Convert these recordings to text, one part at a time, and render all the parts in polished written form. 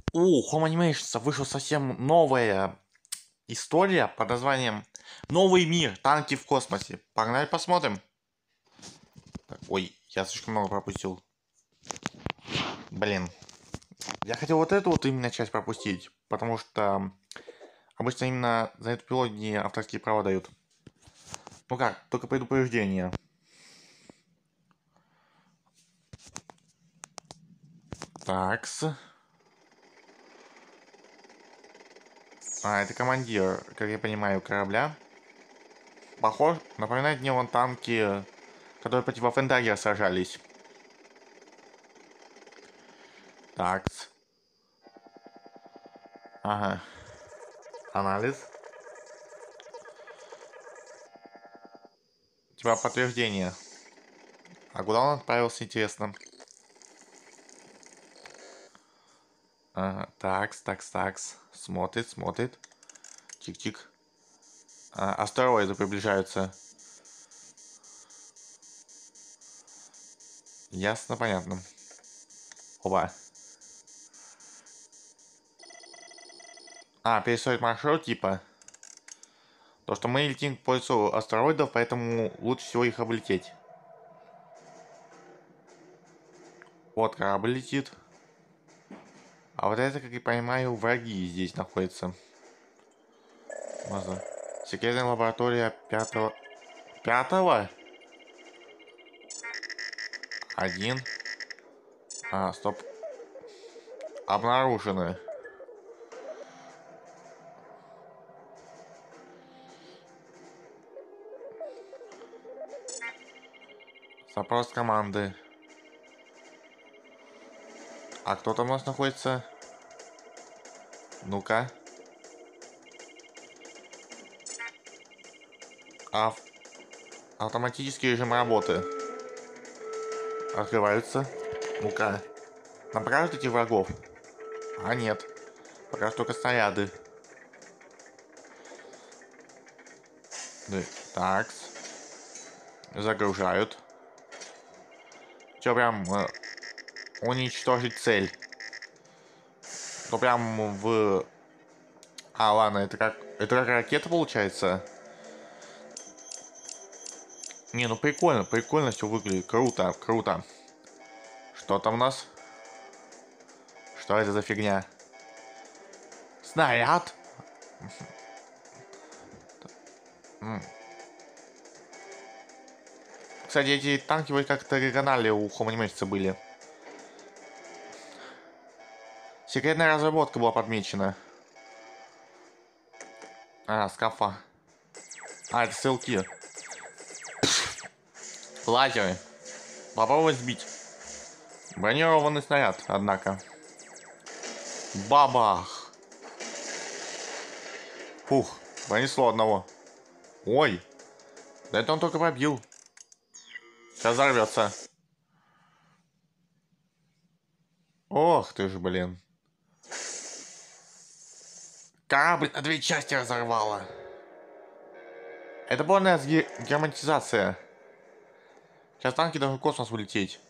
У Home Animations вышла совсем новая история под названием «Новый мир. Танки в космосе». Погнали посмотрим. Так, ой, я слишком много пропустил. Блин. Я хотел вот эту вот именно часть пропустить, потому что обычно именно за эту пилотню авторские права дают. Ну как, только предупреждение. Такс. А, это командир, как я понимаю, корабля. Похож, напоминает мне вон танки, которые против Вафендагера сражались. Такс. Ага. Анализ. Типа подтверждение. А куда он отправился, интересно? Ага. Такс. Смотрит. Чик-чик. Астероиды приближаются. Ясно, понятно. Оба. Перестроить маршрут, типа. То, что мы летим к поясу астероидов, поэтому лучше всего их облететь. Вот корабль летит. А вот это, как я понимаю, враги здесь находятся. Можно. Секретная лаборатория пятого... Пятого? Один. Стоп. Обнаружены. Запрос команды. А кто там у нас находится? Ну-ка. Автоматический режим работы. Открываются. Ну-ка. Нам покажут этих врагов? Нет. Пока что только снаряды. Так. Загружают. Че прям уничтожить цель. То прям в... ладно, это как ракета получается? Не, ну прикольно все выглядит. Круто. Что там у нас? Что это за фигня? Снаряд? Кстати, эти танки вроде как-то региональные у Home Animation были. Секретная разработка была подмечена. Скафа. Это ссылки. Лазеры. Попробовать сбить. Бронированный снаряд, однако. Бабах. Фух, пронесло одного. Ой. Да это он только пробил. Сейчас взорвется. Ох ты ж, блин. Корабль на две части разорвало. Это полная герметизация. Сейчас танки должны в космос улететь.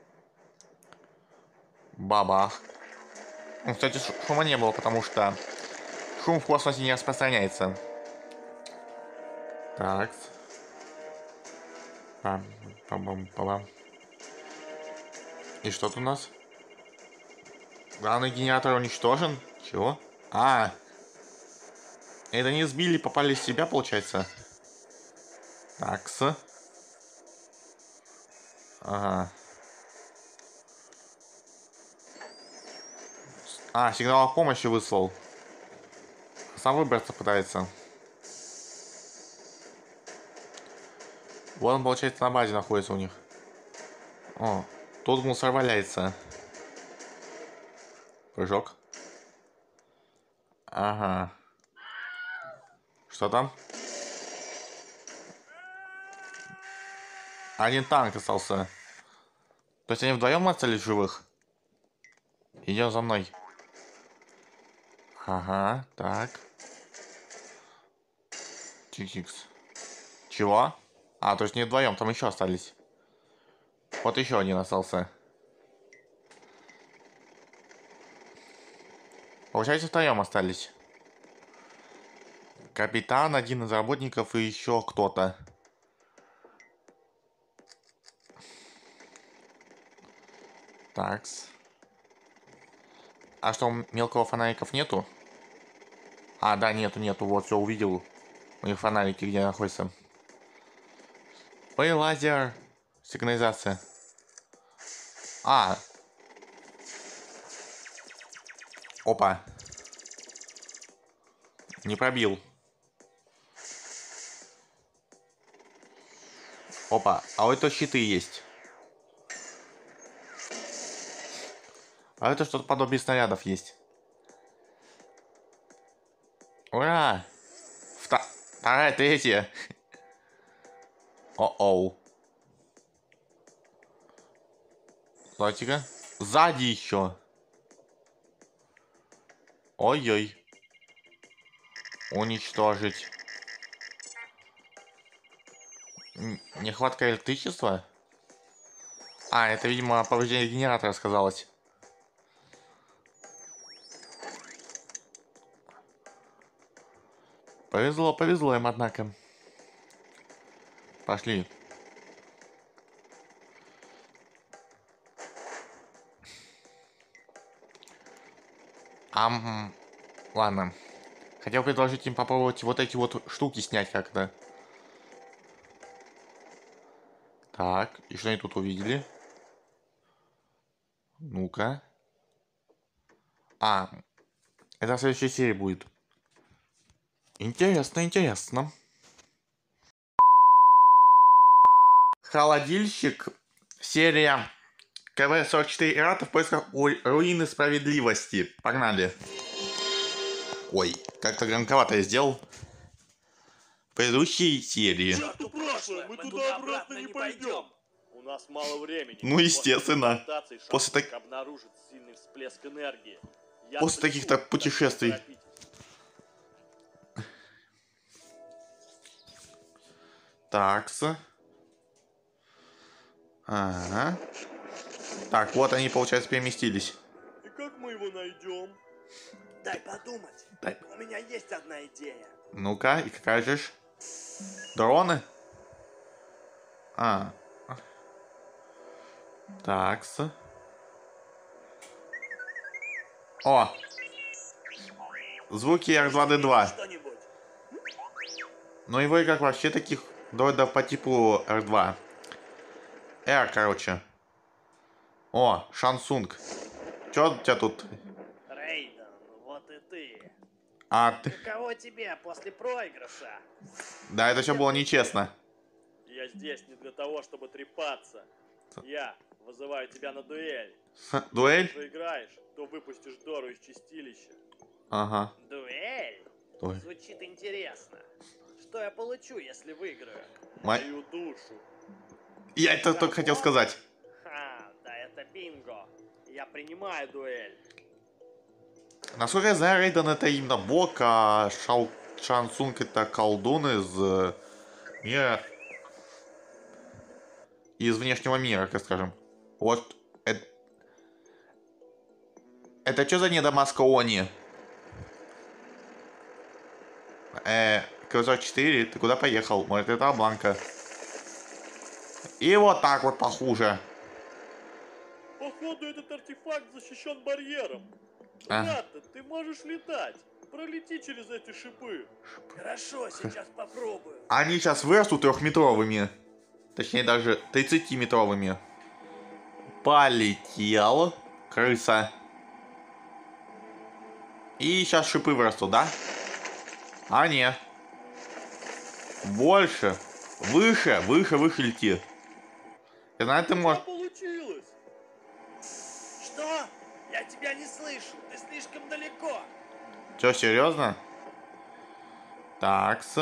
Бабах. Ну, кстати, шума не было, потому что шум в космосе не распространяется. Так. Пам-пам-пам. И что тут у нас? Главный генератор уничтожен? Чего? Это не сбили, попали в себя, получается? Такс. Ага. Сигнал о помощи выслал. Сам выбраться пытается. Вот он, получается, на базе находится у них. Тут мусор валяется. Прыжок. Ага. Что там? Один танк остался. То есть они вдвоем остались живых? Идем за мной. Ага, так. Чикикс. Чего? То есть не вдвоем, там еще остались. Вот еще один остался. Получается, втроем остались. Капитан, один из работников и еще кто-то. Такс. А что, мелкого фонариков нету? А, да, нету. Вот, все, увидел. У них фонарики где находятся. Ой, лазер. Сигнализация. А. Опа. Не пробил. Опа. А у этого щиты есть. А это что-то подобие снарядов есть. Ура! Вторая, третья. О-оу. Давайте-ка. Сзади еще. Ой-ой. Уничтожить. Нехватка электричества? А, это, видимо, повреждение генератора сказалось. Повезло им, однако. Пошли. Ладно. Хотел предложить им попробовать вот эти вот штуки снять как-то. Так, и что они тут увидели? Ну-ка. А, это в следующей серии будет. Интересно. Холодильщик. Серия КВ-44 Ирата в поисках руины справедливости. Погнали. Ой, как-то громковато я сделал. В предыдущей серии. Чёрту прошлое, мы туда обратно не пойдем. У нас мало времени. Ну, естественно. После обнаружит сильный всплеск энергии. После таких-то путешествий. Такс. Ага. Так, вот они, получается, переместились. И как мы его найдем? Дай подумать. У меня есть одна идея. Ну-ка, и какая же? Дроны? А. Такс. О! Звуки R2-D2. Ну его и как вообще таких дроидов по типу R2. R, короче. О, Шансунг. Чё у тебя тут? Рейден, вот и ты. А ты... Кого тебе после проигрыша? Да, это все было нечестно. Я здесь не для того, чтобы трепаться. Я вызываю тебя на дуэль. Дуэль? Если проиграешь, то выпустишь Дору из чистилища. Ага. Дуэль? Ой. Звучит интересно. Что я получу, если выиграю? Мою душу. Я это только хотел сказать. Ха, да это бинго. Я принимаю дуэль. Насколько я знаю, Рейден это именно бог, а Шансунг это колдун из мира... Из внешнего мира, как скажем. Вот. Это что за недомазка Они? КВ-44, ты куда поехал? Может, это Бланка. И вот так вот похуже. Походу, этот артефакт защищен барьером. Брат, ты можешь летать. Пролети через эти шипы. Хорошо, сейчас попробую. Они сейчас вырастут трехметровыми. Точнее, даже 30-метровыми. Полетел. Крыса. И сейчас шипы вырастут, да? А, нет. Больше. Выше лети. Я знаю, ты можешь... Получилось. Что? Я тебя не слышу. Ты слишком далеко. Чё, серьезно? Такс.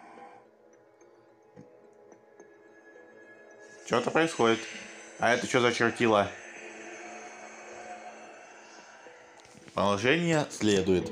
Что-то происходит. А это что за чертила? Продолжение следует.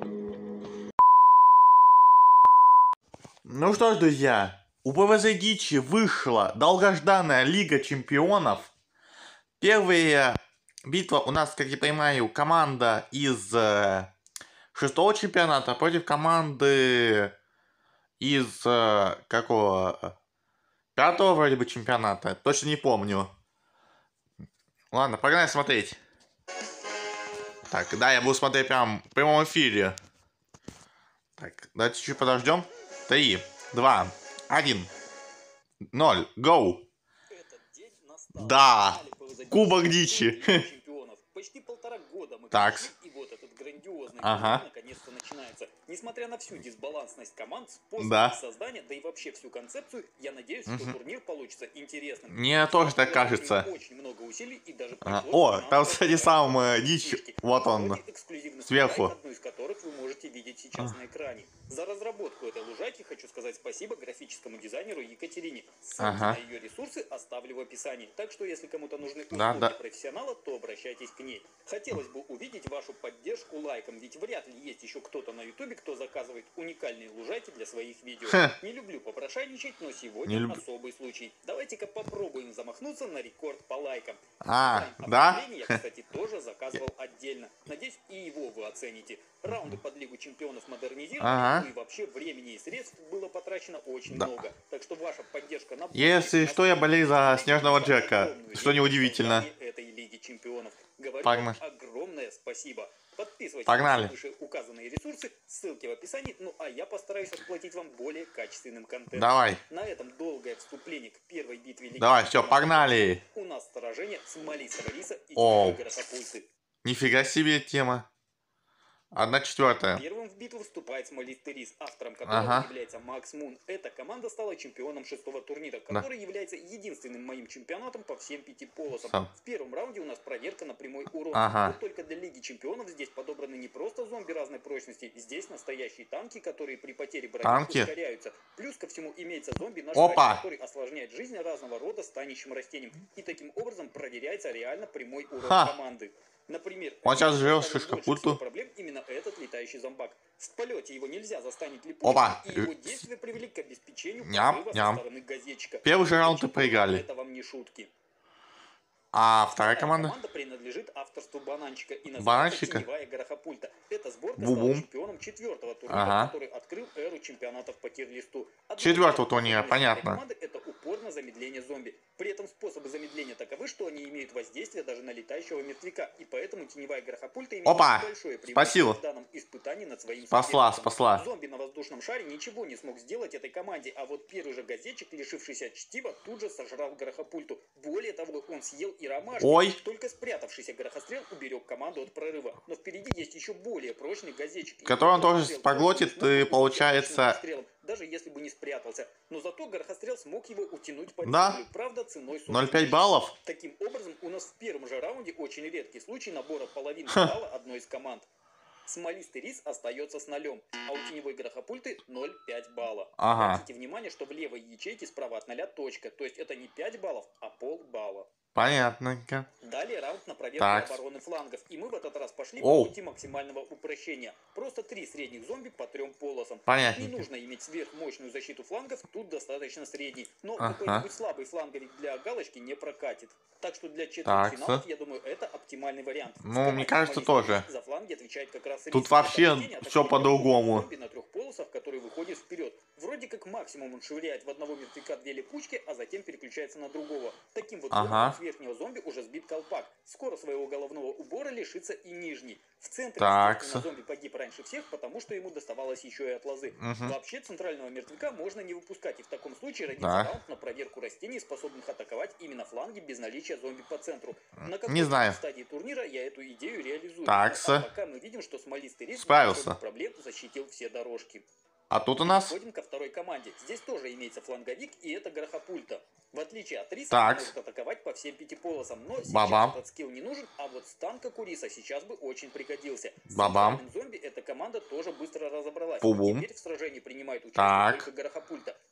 Ну что ж, друзья, у ПВЗ Дичи вышла долгожданная Лига Чемпионов. Первая битва у нас, как я понимаю, команда из 6-го чемпионата против команды из какого? 5-го вроде бы чемпионата. Точно не помню. Ладно, погнали смотреть. Так, да, я буду смотреть прям в прямом эфире. Так, давайте чуть подождем. 3, 2, 1, 0, гоу. Да, Кубок Дичи. Почти 1,5 года мы Такс. прошли, и вот этот грандиозный Ага. турнир наконец-то начинается. Несмотря на всю дисбалансность команд, способ Да. их создания, да и вообще всю концепцию, я надеюсь, что турнир получится интересным. Мне тоже так Было кажется. Очень много усилий и даже Ага. пришлось О, нам там, кстати, разбирать сам разные Дичь. фишки, Вот он. вроде эксклюзивных Сверху. лужаек, одну из которых вы можете видеть сейчас на экране. За разработку этой лужайки хочу сказать спасибо графическому дизайнеру Екатерине. Ссылки Ага. на ее ресурсы оставлю в описании. Так что, если кому-то нужны услуги Да, да. профессионала, то обращайтесь к ней. Хотелось бы увидеть вашу поддержку лайком, ведь вряд ли есть еще кто-то на ютубе, кто заказывает уникальные лужайки для своих видео. Ха. Не люблю попрошайничать, но Не сегодня люб- особый случай. Давайте-ка попробуем замахнуться на рекорд по лайкам. А, Дизайн да? оформления я, кстати, тоже заказывал отдельно. Надеюсь, и его вы оцените. Раунды под Лигу Чемпионов модернизированы, Ага. ну и вообще времени и средств было потрачено очень Да. много. Так что ваша поддержка на Если что, я болею за Снежного Джека, огромную что неудивительно. в этой Лиги Чемпионов. Говорю Погнали. вам огромное спасибо. Подписывайтесь Погнали. на выше указанные ресурсы, ссылки в описании, ну а я постараюсь отплатить вам более качественным контентом. Давай. На этом долгое вступление к первой битве Лиги Давай, все, Чемпионов. погнали. У нас сражение Смолистого Риса и О. Горохопульты. Нифига себе тема. 1/4. Первым в битву вступает Смолистый Рис, автором которого Ага. является Макс Мун. Эта команда стала чемпионом 6-го турнира, Да. который является единственным моим чемпионатом по всем 5 полосам. Сам. В первом раунде у нас проверка на прямой урон. Ага. Вот только для Лиги Чемпионов здесь подобраны не просто зомби разной прочности, здесь настоящие танки, которые при потере брони Танки? ускоряются. Плюс ко всему имеется зомби наш Опа! который осложняет жизнь разного рода станущим растениям. И таким образом проверяется реально прямой урон Ха. команды. Например, Он сейчас здесь жрет доставит больше шишкапульту. всего проблем именно этот летающий зомбак. В полете его нельзя застанить липучкой, Опа. и его действия привели к обеспечению Ням, прорыва ням. со стороны газетчика. Первый же раунд Лига и проиграли. Чемпионов — это вам не шутки. А вторая команда? Команда принадлежит авторству Бананчика и называется Бананчика? Теневая Горохопульта. Эта сборка Бу-бум. стала чемпионом 4-го турнира, Ага. который открыл эру чемпионатов по тир-листу. Одна из 4-го главных турнира, особенностей понятно. этой команды — это упор на замедление зомби. При этом способы замедления таковы, что они имеют воздействие даже на летающего мертвяка, и поэтому Теневая Горохопульта имеет Опа! большое преимущество Спасибо. в данном испытании над своим Спасла, соперником. спасла. Зомби на воздушном шаре ничего не смог сделать этой команде, а вот первый же газетчик, лишившийся чтива, тут же сожрал Горохопульту. Более того, он съел и ромашки. Ой. Только спрятавшийся Горохострел уберег команду от прорыва. Но впереди есть еще более прочный газетчик. И Который он тоже Горохострел поглотит, тоже не смог и получается- убить выстрелом, даже если бы не спрятался. Но зато Горохострел смог его утянуть под Да. землю. Правда, ценой 0,5 баллов? Таким образом, у нас в первом же раунде очень редкий случай набора половины балла одной из команд. Смолистый Рис остается с 0, а у Теневой Горохопульты 0,5 балла. Ага. Обратите внимание, что в левой ячейке справа от 0 точка, то есть это не 5 баллов, а полбалла. Понятненько. Далее раунд на проверку Так. обороны флангов, и мы в этот раз пошли Оу. по пути максимального упрощения. Просто 3 средних зомби по 3 полосам. Не Понятненько. нужно иметь сверхмощную защиту флангов, тут достаточно средний. Но Ага. какой-нибудь слабый фланговик для галочки не прокатит. Так что для Так, четвертьфиналов, я думаю, это оптимальный вариант. Ну, В команде мне кажется, Смолистый тоже. Рис За фланги отвечает как раз Рис. Тут Это вообще нападение, а всё такой по-другому. зомби на 3 полосах, который выходит вперед. Вроде как максимум он швыряет в одного мертвяка 2 липучки, а затем переключается на другого. Таким вот Ага. образом с верхнего зомби уже сбит колпак. Скоро своего головного убора лишится и нижний. В центре, Так. естественно, зомби погиб раньше всех, потому что ему доставалось еще и от лозы. Мгм. Вообще центрального мертвяка можно не выпускать, и в таком случае родится Да. раунд на проверку растений, способных атаковать именно фланги без наличия зомби по центру. На Не какой-то знаю. стадии турнира я эту идею реализую. Такс. А пока мы видим, что Смолистый Рис без Справился. особых проблем защитил все дорожки. А тут у нас... Переходим ко второй команде. Здесь тоже имеется фланговик, и это Горохопульта. В отличие от Риса, Так. он может атаковать по всем 5 полосам, но сейчас Бабам. этот скилл не нужен, а вот стан, как у Риса, сейчас бы очень пригодился. С Бабам. центральным зомби эта команда тоже быстро разобралась. Бу-бум. Теперь в сражении принимает участие Так. только Горохопульта.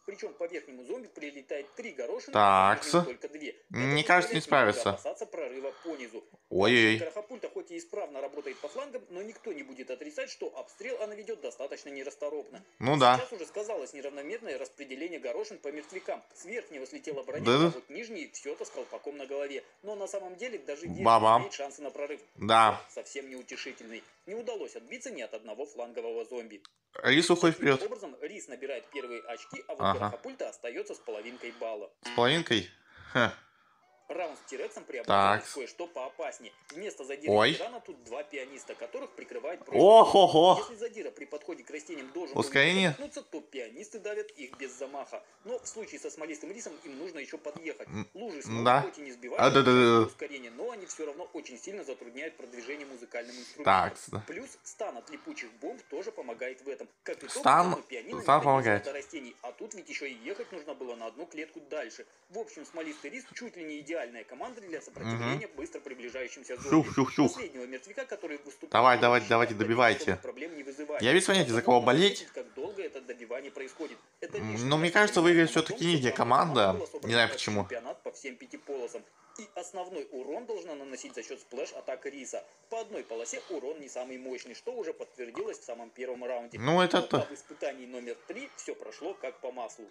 Причем по верхнему зомби прилетает 3 горошины, а по Такс. нижнему только 2. Мне кажется, не справится. Опасаться прорыва по низу. Ой-ой-ой. Грохопульта хоть и исправно работает по флангам, но никто не будет отрицать, что обстрел она ведет достаточно нерасторопно. Ну да. Сейчас уже сказалось неравномерное распределение горошин по мертвякам. С верхнего слетела броня, Да. а вот нижний все-то с колпаком на голове. Но на самом деле даже верхний Бабам. имеет шансы на прорыв. Да. Совсем неутешительный. Не удалось отбиться ни от одного флангового зомби. Рис уходит Таким вперед. образом, Рис набирает первые очки, а вот Ага. Грохопульта остается с половинкой балла. С половинкой? Ха. Раунд с Тирексом преобразовалось Так. кое-что поопаснее. Вместо задира Ой. ветерана тут 2 пианиста, которых прикрывает Ого-го. Если задира при подходе к растениям должен Ускорение? был то пианисты давят их без замаха. Но в случае со смолистым рисом им нужно еще подъехать. Лужи смолы да. хоть и не сбивают Да-да-да. ускорение, но они все равно очень сильно затрудняют продвижение музыкальным инструментом. Так. Плюс стан от липучих бомб тоже помогает в этом. Как итог, Стан- одно пианино стан не помогает. до растений, а тут ведь еще и ехать нужно было на одну клетку дальше. В общем, смолистый рис чуть ли не идеальная команда для сопротивления быстро приближающимся зомби. Щух-щух-щух. Последнего мертвяка, который выступает... Давайте, добивайте. Проблем не вызывает. Я без понятия, за кого болеть. Как долго это добивание происходит. Это Но мне кажется, выиграет все-таки нижняя команда. Не знаю почему. Чемпионат по всем 5 полосам. И основной урон должна наносить за счет сплэш-атак Риса. По одной полосе урон не самый мощный, что уже подтвердилось в самом первом раунде. Ну, это Но то. в испытании номер 3 все прошло как по маслу.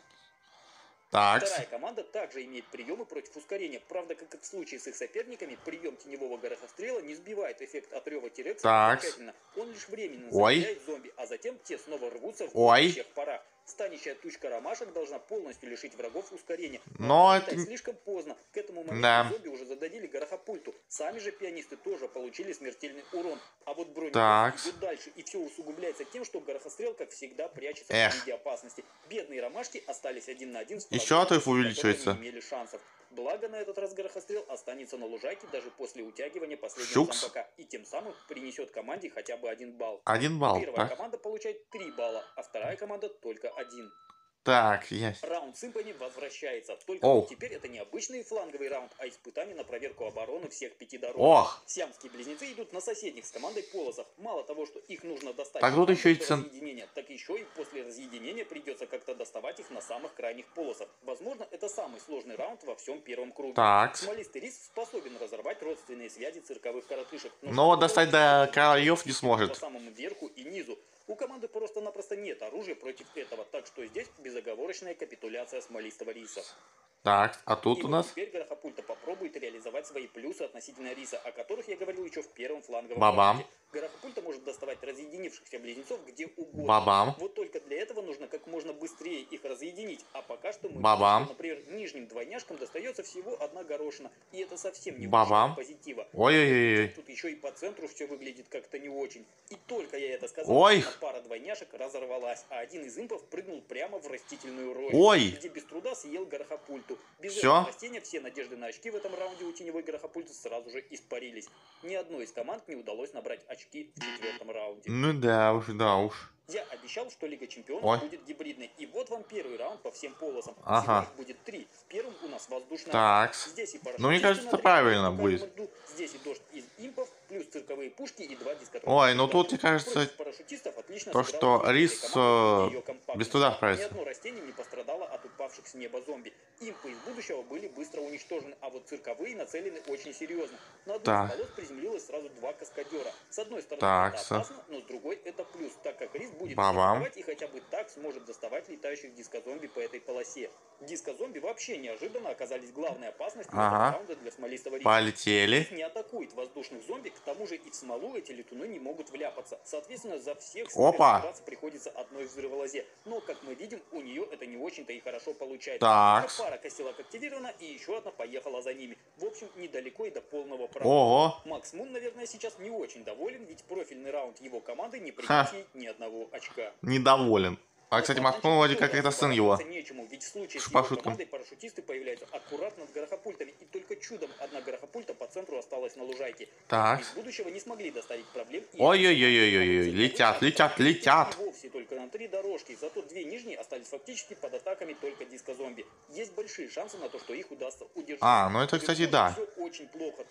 Так. Вторая команда также имеет приемы против ускорения. Правда, как и в случае с их соперниками, прием теневого горохострела не сбивает эффект от рева Тирекса Так. окончательно. Он лишь временно Ой. замедляет зомби, а затем те снова рвутся в Ой. всех парах. Станущая тучка ромашек должна полностью лишить врагов ускорения. Но это это... слишком поздно. К этому моменту Да. зомби уже зададили горохопульту. Сами же пианисты тоже получили смертельный урон. А вот бронь Так. идет дальше. И все усугубляется тем, что горохострел, как всегда, прячется Эх. в виде опасности. Бедные ромашки остались 1 на 1 с Еще врагом, отрыв которые увеличивается. не имели шансов. Благо, на этот раз горохострел останется на лужайке даже после утягивания последнего Щукс. зомбака. И тем самым принесет команде хотя бы 1 балл. 1 балл. Первая Так. команда получает 3 балла, а вторая команда только 1. Так, есть. Раунд с импами возвращается. Только Оу. вот теперь это не обычный фланговый раунд, а испытание на проверку обороны всех 5 дорог. Ох. Сиамские близнецы идут на соседних с командой полосах. Мало того, что их нужно достать Так тут еще и до цен- разъединения, так еще и после разъединения придется как-то доставать их на самых крайних полосах. Возможно, это самый сложный раунд во всем первом круге. Так. Смолистый рис способен разорвать родственные связи цирковых коротышек. Но вот достать до краев не По сможет. самому верху и низу. У команды просто-напросто нет оружия против этого, так что здесь безоговорочная капитуляция смолистого риса. Так, а тут И у вот нас... теперь Горохопульта попробует реализовать свои плюсы относительно риса, о которых я говорил еще в первом фланговом Бабам. раунде. Горохопульта может доставать разъединившихся близнецов где угодно. Бабам. Вот только для этого нужно как можно быстрее их разъединить. А пока что мы Бабам. видим, что, например, нижним двойняшкам достается всего 1 горошина. И это совсем не Бабам. повышает позитива. Ой-ой-ой. Тут еще и по центру все выглядит как-то не очень. И только я это сказал, Ой. как пара двойняшек разорвалась, а один из импов прыгнул прямо в растительную рощу, Ой. где без труда съел горохопульту. Без Всё? этого растения все надежды на очки в этом раунде у теневой горохопульты сразу же испарились. Ни одной из команд не удалось набрать очки в 4-м раунде. Ну да уж, да уж. Я обещал, что Лига Чемпионов Ой. будет гибридной. И вот вам первый раунд по всем полосам. Ага. Всего их будет 3. В первом у нас воздушная Так. атака. Здесь и Ну, мне кажется, парашютисты это на правильно третьем будет. льду, здесь и дождь из импов, плюс цирковые пушки и 2 диска. Ой, ну тут, мне кажется, Против парашютистов отлично то, сыграла что команда, рис команда, её компактность. без труда Ни справится. одно растение не пострадало от упавших с неба зомби. Импы из будущего были быстро уничтожены, а вот цирковые нацелены очень серьезно. На одну Так. из полос приземлилось сразу 2 каскадера. С одной стороны Так, это опасно, но с другой это плюс, так как рис будет Бабам. атаковать и хотя бы так сможет доставать летающих диско-зомби по этой полосе. Диско-зомби вообще неожиданно оказались главной опасностью Ага. этого раунда для смолистого риса. Полетели. Рис не атакует воздушных зомби, к тому же и в смолу эти летуны не могут вляпаться. Соответственно, за всех Опа. сражаться приходится одной взрыволозе. Но, как мы видим, у нее это не очень-то и хорошо получается. Так. Только пара косилок активирована, и еще одна поехала за ними. В общем, недалеко и до полного права. Ого. Макс Мун, наверное, сейчас не очень доволен, ведь профильный раунд его команды не принес ей ни одного очка. Недоволен. А, кстати, Макмун вроде как это сын его. Нечему, ведь в случае с По его шуткам. командой парашютисты появляются аккуратно над горохопультами, и только чудом одна горохопульта по центру осталась на лужайке. Так. Из будущего не смогли доставить проблем. и- Ой-ой-ой-ой-ой. Летят, летят, летят. И вовсе только на 3 дорожки, зато 2 нижние остались фактически под атаками только диско-зомби. Есть большие шансы на то, что их удастся удержать. А, ну это, кстати, да. Все очень плохо. Там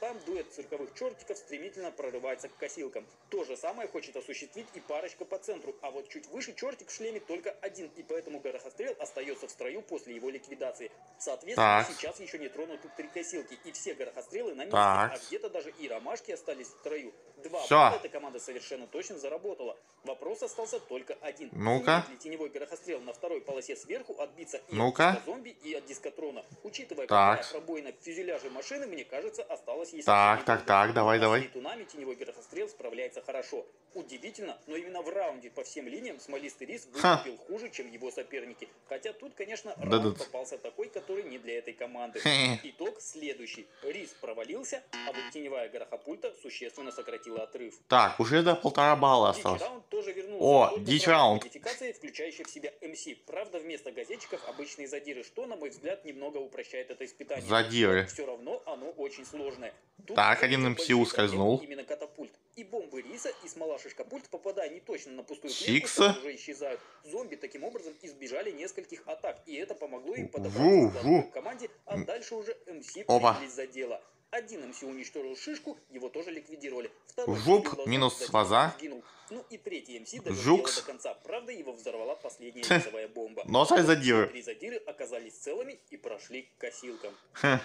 там дуэт цирковых чертиков стремительно прорывается к косилкам. То же самое хочет осуществить и парочка по центру, а вот чуть выше чертик в шлеме только один, и поэтому горохострел остается в строю после его ликвидации. Соответственно, Так. сейчас еще не тронуты 3 косилки, и все горохострелы на месте, Так. а где-то даже и ромашки остались в строю. 2 Всё. балла эта команда совершенно точно заработала. Вопрос остался только один. Ну-ка. Сумеет ли теневой горохострел на второй полосе сверху отбиться и Ну-ка. от диска-зомби, и от дискотрона? Учитывая, Так. какая пробоина в фюзеляже машины, мне кажется, осталось ей Так, совсем так, недолго. так, давай, А с давай. летунами теневой горохострел справляется хорошо. Удивительно, но именно в раунде по всем линиям смолистый рис выступил хуже, чем его соперники. Хотя тут, конечно, Да-да. раунд попался такой, который не для этой команды. Хе. Итог следующий. Рис провалился, а вот теневая горохопульта существенно сократила отрыв. Так, уже до 1,5 балла Дичь осталось. раунд тоже вернулся. О, только Дичь правда, раунд. модификация, включающая в себя МС. Правда, вместо газетчиков обычные задиры, что, на мой взгляд, немного упрощает это испытание. Задиры. Все равно оно очень сложное. Тут Так, какой-то один МС большой ускользнул. проблемой именно катапульт. И бомбы риса, и смола шишкапульт, попадая не точно на пустую клетку, Сикс. сразу же исчезают. Зомби таким образом избежали нескольких атак, и это помогло им Ву, подобраться к ву. команде, а дальше уже МС Опа. принялись за дело. Один МС уничтожил шишку, его тоже ликвидировали. Второй Жуп, убил лазу, минус затем лоза. сгинул. Ну и третий МС довел Жукс. дело до конца. Правда, его взорвала последняя весовая бомба. Но опять задиры. 3 задиры оказались целыми и прошли к косилкам. Хе.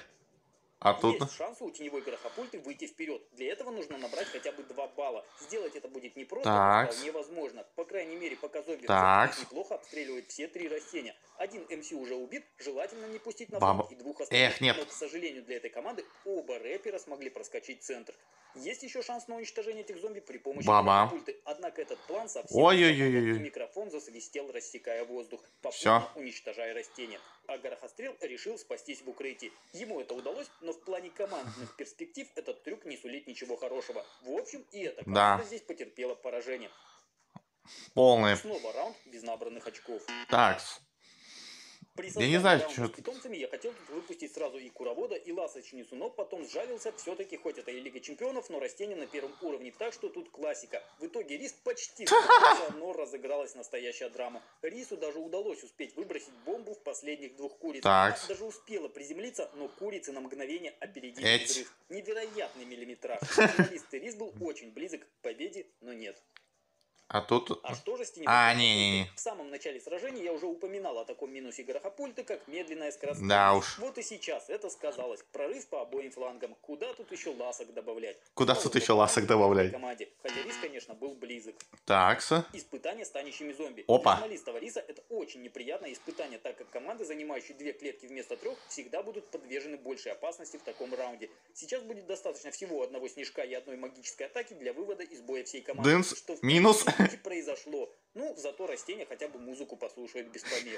А тут... Есть шанс у теневой горохопульты выйти вперед. Для этого нужно набрать хотя бы 2 балла. Сделать это будет непросто, но Так. вполне возможно. По крайней мере, пока зомби Так. неплохо обстреливает все 3 растения. Один МС уже убит, желательно не пустить на Баба. фронт и 2 остальных. Эх, нет. Но, к сожалению, для этой команды оба рэпера смогли проскочить центр. Есть еще шанс на уничтожение этих зомби при помощи Баба. горохопульты. Однако этот план совсем Ой-ой-ой-ой-ой. и микрофон засвистел, рассекая воздух, Всё. попутно уничтожая растения. А горохострел решил спастись в укрытии. Ему это удалось, но в плане командных перспектив этот трюк не сулит ничего хорошего. В общем, и эта команда здесь потерпела поражение. Полный. Снова раунд без набранных очков. Так. При Я не знаю, раунда что... с питомцами я хотел тут выпустить сразу и Куровода, и Ласочницу, но потом сжалился. Все-таки, хоть это и Лига Чемпионов, но растение на первом уровне, так что тут классика. В итоге Рис почти справился, но разыгралась настоящая драма. Рису даже удалось успеть выбросить бомбу в последних 2 куриц. Так. Она даже успела приземлиться, но курицы на мгновение опередили Эть. взрыв. Невероятный миллиметраж. Журналистый Рис был очень близок к победе, но нет. А тут... А что же с теневой А, горохопультой? не-не-не. В самом начале сражения я уже упоминал о таком минусе горохопульты, как медленная скоростность. Да уж. Вот и сейчас это сказалось. Прорыв по обоим флангам. Куда тут еще ласок добавлять? Куда Снова тут еще был ласок командный добавлять? команде. Хотя Рис, конечно, был близок. Такс. Испытание с танящими зомби. Опа. Для журналистого Риса это очень неприятное испытание, так как команды, занимающие 2 клетки вместо 3, всегда будут подвержены большей опасности в таком раунде. Сейчас будет достаточно всего одного снежка и одной магической атаки для вывода из боя всей команды. Дынс. Что в Минус. принципе и произошло. Ну, зато растения хотя бы музыку послушают без помех.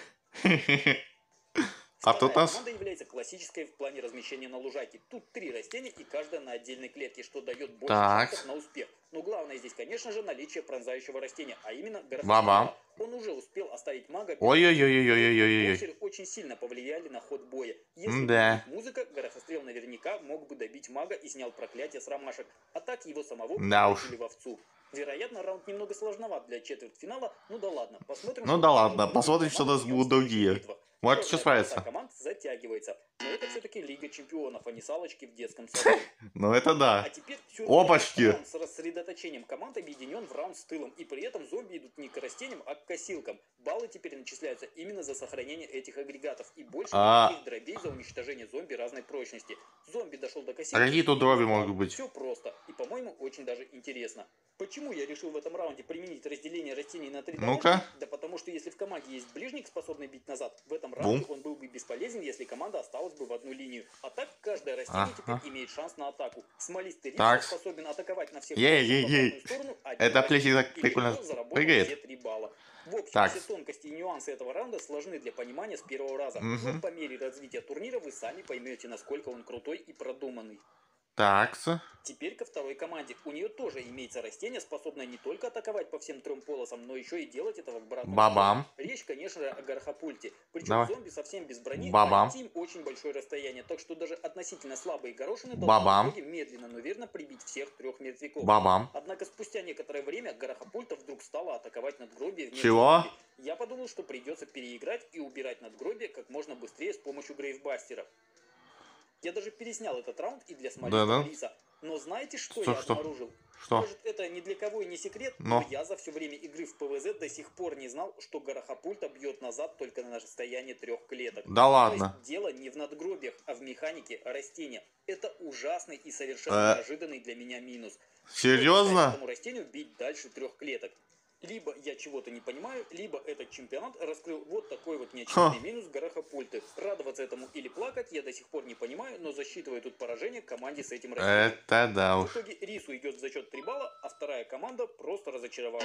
А тут у Вторая нас... команда является классической в плане размещения на лужайке. Тут 3 растения и каждая на отдельной клетке, что дает больше Так. шансов на успех. Но главное здесь, конечно же, наличие пронзающего растения, а именно Баба. Он уже успел оставить мага. Ой-ой-ой-ой-ой-ой-ой. Боксеры очень сильно повлияли на ход боя. Если бы Да. не музыка, горохострел наверняка мог бы добить мага и снял проклятие с ромашек. А так его самого Да уж. превратили в овцу. Вероятно, раунд немного сложноват для четвертьфинала. Ну да ладно, посмотрим. Ну да ладно, посмотрим, что у нас будут другие. Может, еще справится. Команд затягивается. Но это все-таки Лига Чемпионов, а не салочки в детском саду. Ну это да. А теперь Опачки. раунд с рассредоточением команд объединен в раунд с тылом. И при этом зомби идут не к растениям, а к косилкам. Баллы теперь начисляются именно за сохранение этих агрегатов. И больше никаких дробей за уничтожение зомби разной прочности. Зомби дошел до косилки. Какие тут дроби могут быть? Все просто. И, по-моему, очень даже интересно. Почему я решил в этом раунде применить разделение растений на 3 Ну-ка. дорожки? Да потому что если в команде есть ближник, способный бить назад, в этом раунде он был бы бесполезен, если команда осталась бы в одну линию. А так каждое растение теперь имеет шанс на атаку. Смолистый рис способен атаковать на всех Ей-ей-ей. сторону. Это плечи так прикольно прыгает. Все 3 балла. В общем, Так. все тонкости и нюансы этого раунда сложны для понимания с первого раза. Но по мере развития турнира вы сами поймете, насколько он крутой и продуманный. Такс. Теперь ко второй команде. У нее тоже имеется растение, способное не только атаковать по всем 3 полосам, но еще и делать это в обратном. Бабам. Речь, конечно же, о горохопульте. Причем Давай. зомби совсем без брони, Бабам. а идти им очень большое расстояние. Так что даже относительно слабые горошины Бабам. должны в итоге медленно, но верно прибить всех 3 мертвяков. Бабам. Однако спустя некоторое время горохопульта вдруг стала атаковать надгробие вместо Чего? зомби. Я подумал, что придется переиграть и убирать надгробие как можно быстрее с помощью грейвбастера. Я даже переснял этот раунд и для Да-да. смолистого риса. Но знаете, что Что, я что? обнаружил? Что? Может, это ни для кого и не секрет, Но. но я за все время игры в ПВЗ до сих пор не знал, что Горохопульта бьет назад только на расстоянии 3 клеток. Да То ладно. есть дело не в надгробиях, а в механике растения. Это ужасный и совершенно неожиданный для меня минус. Серьезно? Этому растению бить дальше 3 клеток. Либо я чего-то не понимаю, либо этот чемпионат раскрыл вот такой вот неочевидный минус Горохопульты. Радоваться этому или плакать я до сих пор не понимаю, но засчитываю тут поражение команде с этим растением. Это да В уж. итоге Рису идет за счет 3 балла, а вторая команда просто разочаровала.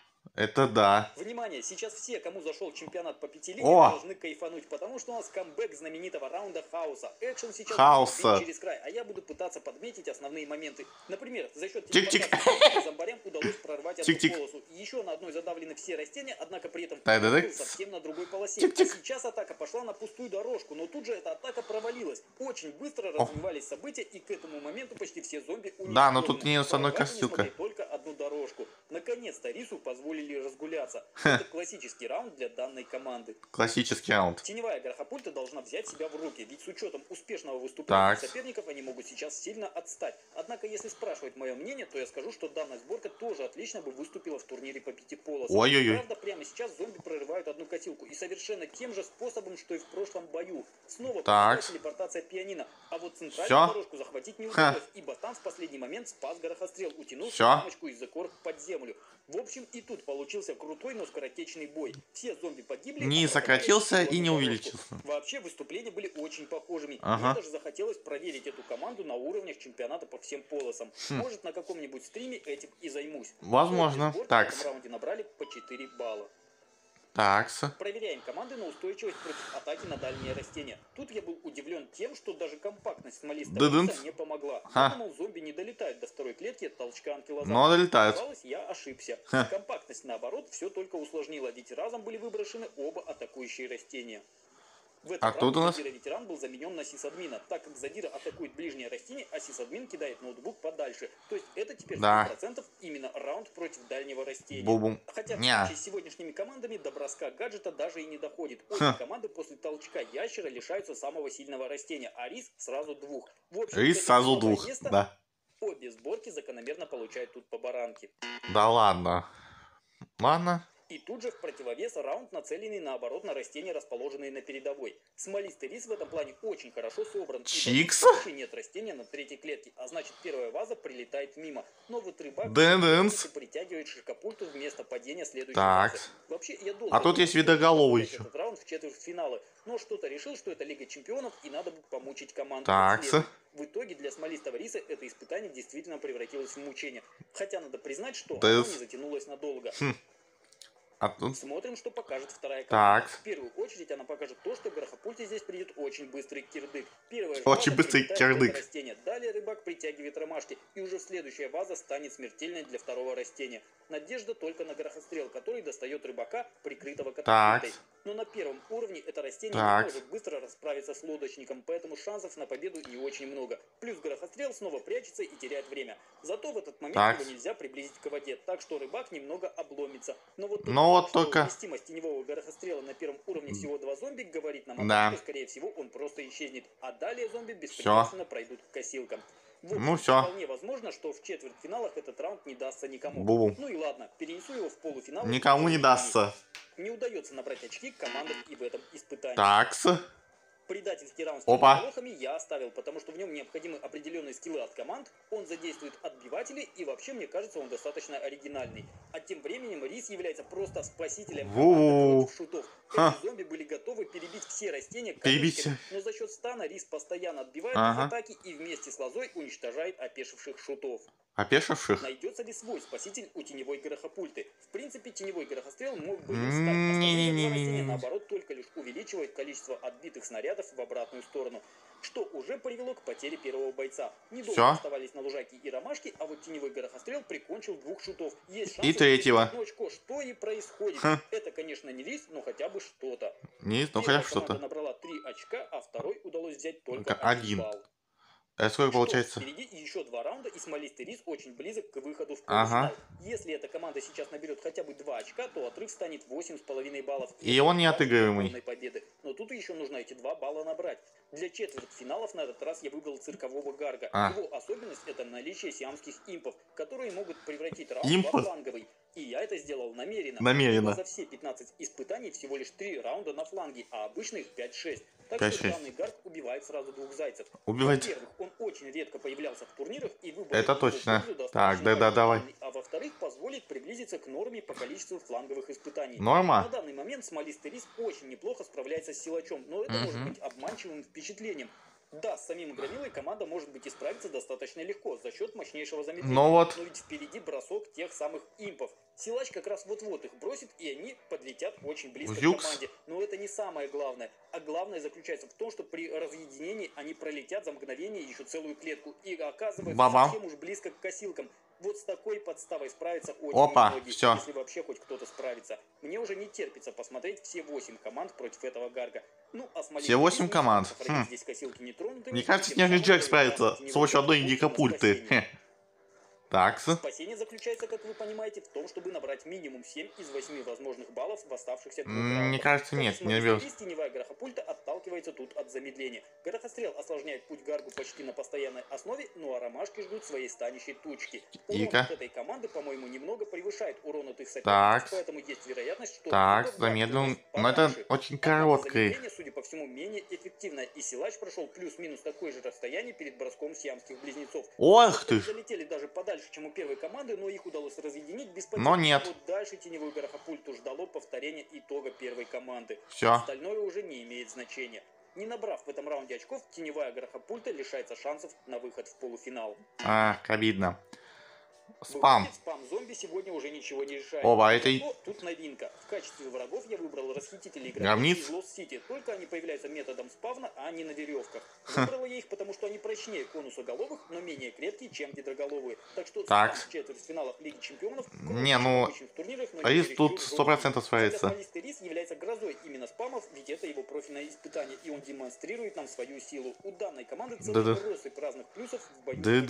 Это да. Внимание, сейчас все, кому зашел чемпионат по 5 лиге, О! должны кайфануть, потому что у нас камбэк знаменитого раунда Хаоса. Экшен сейчас Хаоса. будет бить через край, а я буду пытаться подметить основные моменты. Например, за счет Тик-тик. телепортации зомбарям удалось прорвать одну Тик-тик. полосу. И еще на одной задавлены все растения, однако при этом Да-да-да. был совсем на другой полосе. Тик-тик. А сейчас атака пошла на пустую дорожку, но тут же эта атака провалилась. Очень быстро развивались события, и к этому моменту почти все зомби уничтожены. Да, но тут не с одной Поражали, костюлькой. несмотря только одну дорожку. Наконец-то Рису позволили разгуляться. Это классический раунд для данной команды. Классический раунд. Теневая Горохопульта должна взять себя в руки, ведь с учетом успешного выступления Так. соперников они могут сейчас сильно отстать. Однако, если спрашивать мое мнение, то я скажу, что данная сборка тоже отлично бы выступила в турнире по 5 полосам. Ой-ой-ой. Правда, прямо сейчас зомби прорывают одну косилку, и совершенно тем же способом, что и в прошлом бою. Снова Так. получилась телепортация пианино, а вот центральную Всё? дорожку захватить не Ха. удалось, ибо там в последний момент спас Горохострел, утянув Всё? мамочку из-за корк под землю. В общем, и тут получился крутой, но скоротечный бой. Все зомби погибли. Не а сократился прорвались и не дорожку. увеличился. Вообще выступления были очень похожими. Ага. Мне даже захотелось проверить эту команду на уровнях чемпионата по всем полосам. Может, на каком-нибудь стриме этим и займусь. Возможно. Обе сборки Так. в этом раунде набрали по 4 балла. Такс. Проверяем команды на устойчивость против атаки на дальние растения. Тут я был удивлен тем, что даже компактность смолистого Дыдынц. риса не помогла. Ха. Я думал, зомби не долетают до второй клетки от толчка анкилозавра. Но долетают. Оказалось, я ошибся. Ха. Компактность, наоборот, все только усложнила, ведь разом были выброшены оба атакующие растения. В этом А тут у нас- Задира-ветеран был заменен на сисадмина, так как Задира атакует ближнее растение, а сисадмин кидает ноутбук подальше. То есть это теперь Да. 100% именно раунд против дальнего растения. Бу-бум. Хотя в Ня. случае с сегодняшними командами до броска гаджета даже и не доходит. Ха. Обе команды после толчка ящера лишаются самого сильного растения, а рис сразу двух. В общем, Рис это сразу новое двух. место. Да. Обе сборки закономерно получают тут по баранке. Да ладно. Ладно. И тут же в противовес раунд, нацеленный наоборот на растения, расположенные на передовой. Смолистый рис в этом плане очень хорошо собран. ибо Чикс. вообще нет растения на третьей клетке, а значит первая ваза прилетает мимо. Но вот рыбак Дэн-дэнс. притягивает широкопульту вместо падения следующей Так. вазы. Вообще, я долго А тут думал, есть что видоголовый поставить еще. этот раунд в четвертьфиналы, но что-то решил, что это Лига Чемпионов и надо бы помучить команду. Так. как следует. В итоге для смолистого риса это испытание действительно превратилось в мучение. Хотя надо признать, что Да оно с- не затянулось надолго. А тут... Смотрим, что покажет вторая команда. Так. В первую очередь она покажет то, что Горохопульте здесь придет очень быстрый кирдык. Первая же Очень ваза быстрый прилетает в это кирдык. растение. Далее рыбак притягивает ромашки. И уже следующая ваза станет смертельной для второго растения. Надежда только на Горохострел, который достает рыбака, прикрытого катапультой. Но на первом уровне это растение Так. не может быстро расправиться с лодочником, поэтому шансов на победу не очень много. Плюс Горохострел снова прячется и теряет время. Зато в этот момент Так. его нельзя приблизить к воде, так что рыбак немного обломится. Но вот, Но вот что только- вместимость теневого Горохострела на первом уровне всего 2 зомби говорит нам о Да. том, что скорее всего он просто исчезнет, а далее зомби беспрепятственно пройдут к косилкам. В общем, Ну всё. вполне возможно, что в четвертьфиналах этот раунд не дастся никому. Бу-бу. Ну и ладно, перенесу его в полуфинал. Никому не дастся. Не удается набрать очки командам и в этом испытании. Такс. Предательский раунд с Опа. переполохами я оставил, потому что в нем необходимы определенные скиллы от команд, он задействует отбиватели, и вообще, мне кажется, он достаточно оригинальный. А тем временем Рис является просто спасителем Воу. против шутов. Ха. Эти зомби были готовы перебить все растения Перебить колючками, но за счет стана Рис постоянно отбивает Ага. их атаки и вместе с лозой уничтожает опешивших шутов. Опешивших? Найдется ли свой спаситель у теневой Горохопульты? В принципе, теневой Горохострел мог бы не стать. Остальные Не-не-не. два растения, наоборот, только лишь увеличивает количество отбитых снарядов в обратную сторону, что уже привело к потере первого бойца. Недолго Всё. оставались на лужайке и ромашки, а вот теневой Горохострел прикончил 2 шутов. Есть шанс И третьего. одно очко. Что и происходит. Ха. Это, конечно, не рис, но хотя бы что-то. Не, ну Первая хотя команда что-то. набрала 3 очка, а второй удалось взять только Только 1 один. балл. Это сколько Что ж, получается? впереди еще 2 раунда, и смолистый рис очень близок к выходу в Ага. полуфинал. Если эта команда сейчас наберет хотя бы 2 очка, то отрыв станет 8,5 баллов. И это он важно для неотыгрываемый. полной победы. Но тут еще нужно эти 2 балла набрать. Для четвертьфиналов на этот раз я выбрал циркового Гарга. Его особенность — это наличие сиамских импов, которые могут превратить раунд во фланговый. И я это сделал намеренно. Намеренно. За все 15 испытаний всего лишь 3 раунда на фланге, а обычных 5-6. Так что данный Гарг убивает сразу 2 зайцев. Во-первых, он очень редко появлялся в турнирах, и выбор Это его точно. пользу достаточно Так, да, давай. оригинальный. А во-вторых, позволит приблизиться к норме по количеству фланговых испытаний. Норма? На данный момент смолистый рис очень неплохо справляется с силачом, но это может быть обманчивым впечатлением. Да, с самим громилой команда может быть и справиться достаточно легко за счет мощнейшего замедления. Но ведь впереди бросок тех самых импов. Силач как раз вот-вот их бросит, и они подлетят очень близко к команде. Но это не самое главное. А главное заключается в том, что при разъединении они пролетят за мгновение еще целую клетку и оказываются совсем уж близко к косилкам. Вот с такой подставой справиться очень немногие, если вообще хоть кто-то справится. Мне уже не терпится посмотреть все 8 команд против этого Гарга. Ну, а все 8 команд. здесь косилки нетронутыми. Мне кажется, Снежный Джек справится с помощью одной индикопульты. Так. Спасение заключается, как вы понимаете, в том, чтобы набрать минимум 7 из 8 возможных баллов в оставшихся 2 раундах. Мне кажется, нет, не наберет. Теневая грохопульта отталкивается тут от замедления. Грохострел осложняет путь Гаргу почти на постоянной основе, ну а ромашки ждут своей станущей тучки. Урон от этой команды, по-моему, немного превышает урон от их соперников, поэтому есть вероятность, что... Так, замедлен. Но это очень короткое. Замедление, судя по всему, менее эффективное, и силач прошел плюс-минус такое же расстояние перед броском сиамских близнецов. Ох ты! Залетели даже подальше, чем у первой команды, но их удалось разъединить без потерь. Но нет. Вот дальше теневую грохопульту ждало повторение итога первой команды. Все. Остальное уже не имеет значения. Не набрав в этом раунде очков, теневая грохопульта лишается шансов на выход в полуфинал. Обидно. Спам. Спам-зомби сегодня уже ничего не решает. Оба, это и... Тут новинка. В качестве врагов я выбрал расхитителей гробниц из Лос-Сити. Только они появляются методом спавна, а не на веревках. Выбрал я их, потому что они прочнее конусоголовых, но менее крепкие, чем гидроголовые. Так что спам в четвертьфиналах Лиги Чемпионов Рис тут 100% справится. Смолистый рис является грозой именно спамов, ведь это его профильное испытание, и он демонстрирует нам свою силу. У данной команды целый россыпь разных плюсов в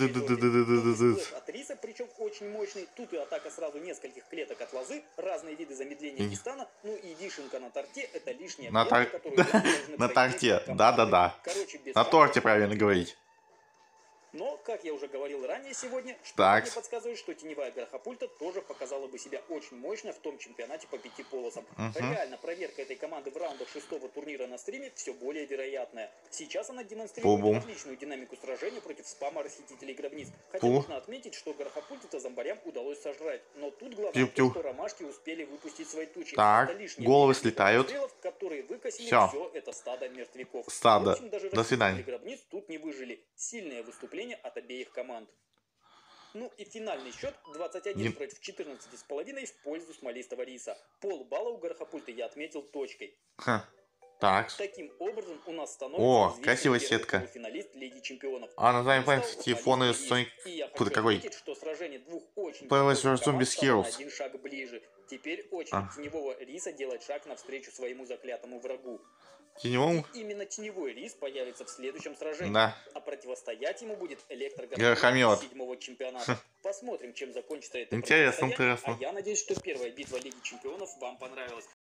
бою. От риса, причем очень мощный. Тут и атака сразу нескольких клеток от лозы, разные виды замедления дистана, ну и вишенка на торте — это лишняя клетка, которую вы должны на торте, пройти. да. Короче, без на торте, правильно говорить. Но, как я уже говорил ранее сегодня, что мне подсказывает, что теневая грохопульта тоже показала бы себя очень мощно в том чемпионате по 5 полосам. Реально, проверка этой команды в раундах 6-го турнира на стриме все более вероятная. Сейчас она демонстрирует отличную динамику сражения против спама расхитителей гробниц. Хотя нужно отметить, что грохопульта зомбарям удалось сожрать. Но тут главное то, что ромашки успели выпустить свои тучи. Так, головы слетают. Которые выкосили все это стадо мертвяков. Стадо. В общем, даже до свидания. Гробниц тут не выжили. Сильное выступление от обеих команд. Ну и финальный счет 21 против 14,5 в пользу смолистого риса. Полбалла у грохопульта я отметил точкой. Так. Таким образом у нас становится красивая сетка. Финалист Лиги Чемпионов. Название памяти телефоны Sonic. Какой? Какой? Что сражение двух очень Zombies Heroes. один шаг ближе. Теперь очередь теневого риса делать шаг навстречу своему заклятому врагу. Теневому? Именно теневой рис появится в следующем сражении. Да. А противостоять ему будет Грохомет 7-го чемпионата. Посмотрим, чем закончится это. Интересно. А я надеюсь, что первая битва Лиги Чемпионов вам понравилась.